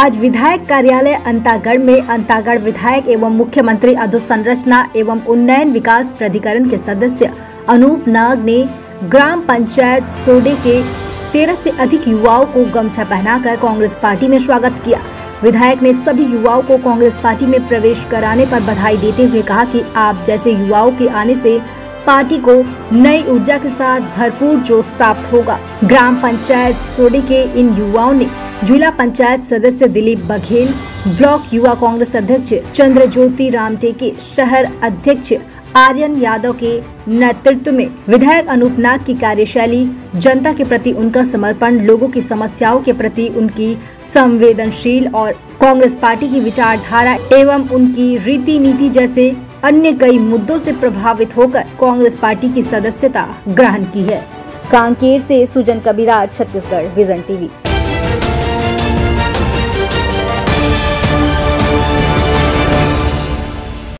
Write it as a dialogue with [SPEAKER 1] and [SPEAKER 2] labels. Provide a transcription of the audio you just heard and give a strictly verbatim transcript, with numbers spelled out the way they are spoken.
[SPEAKER 1] आज विधायक कार्यालय अंतागढ़ में अंतागढ़ विधायक एवं मुख्यमंत्री अधोसंरचना एवं उन्नयन विकास प्राधिकरण के सदस्य अनूप नाग ने ग्राम पंचायत सोडे के तेरह से अधिक युवाओं को गमछा पहनाकर कांग्रेस पार्टी में स्वागत किया। विधायक ने सभी युवाओं को कांग्रेस पार्टी में प्रवेश कराने पर बधाई देते हुए कहा कि आप जैसे युवाओं के आने से पार्टी को नई ऊर्जा के साथ भरपूर जोश प्राप्त होगा। ग्राम पंचायत सोडे के इन युवाओं ने जिला पंचायत सदस्य दिलीप बघेल, ब्लॉक युवा कांग्रेस अध्यक्ष चंद्रज्योति रामटेके, शहर अध्यक्ष आर्यन यादव के नेतृत्व में विधायक अनूप नाग की कार्यशैली, जनता के प्रति उनका समर्पण, लोगों की समस्याओं के प्रति उनकी संवेदनशील और कांग्रेस पार्टी की विचारधारा एवं उनकी रीति नीति जैसे अन्य कई मुद्दों से प्रभावित होकर कांग्रेस पार्टी की सदस्यता ग्रहण की है। कांकेर से सुजन कबीराज, छत्तीसगढ़ विजन टीवी।